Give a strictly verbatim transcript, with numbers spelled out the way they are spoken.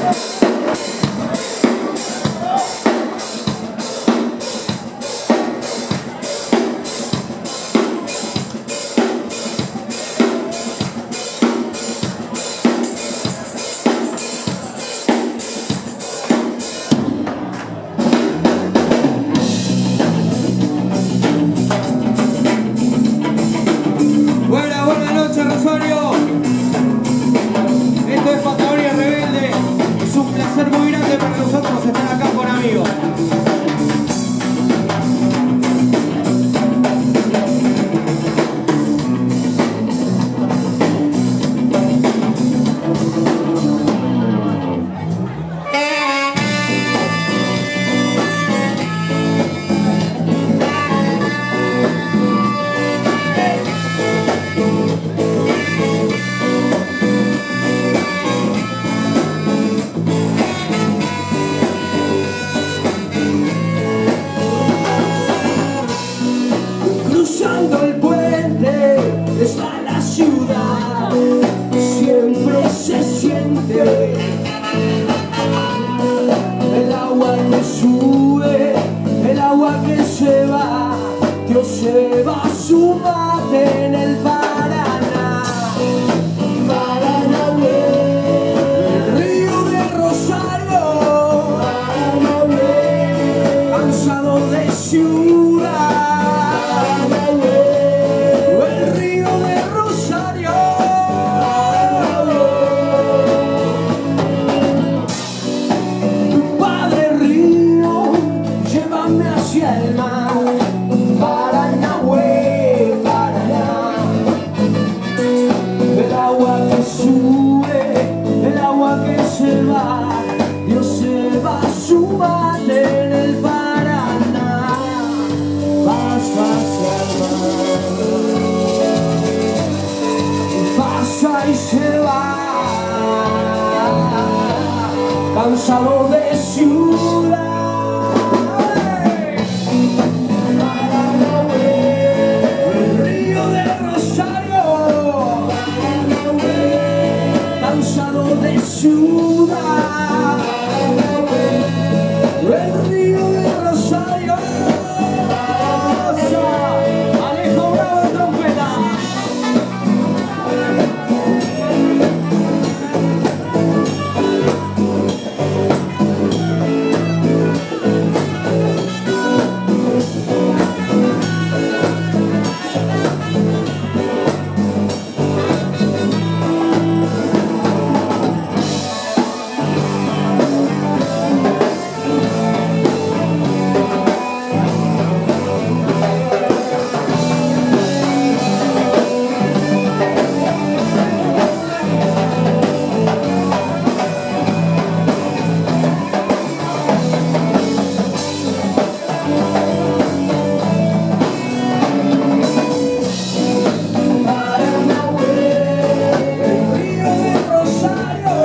Buenas, buenas noches, Rosario. Esto es Patagonia Rebelde. Es un placer muy grande para nosotros estar acá con amigos. Cruzando el puente está la ciudad, siempre se siente el agua que sube, el agua que se va. Dios se va a su mate en el Parana, Parana, el río de Rosario, Parana, cansado de ciudad. Hacia el mar, Parana, Parana, el agua que sube, el agua que se va. Dios se va a su mate en el Paraná, pasa hacia el mar, pasa y se va, cansado de ciudad. Cansado de ciudad, el río de Rosario, Alejo Bravo en trompeta. Rosario,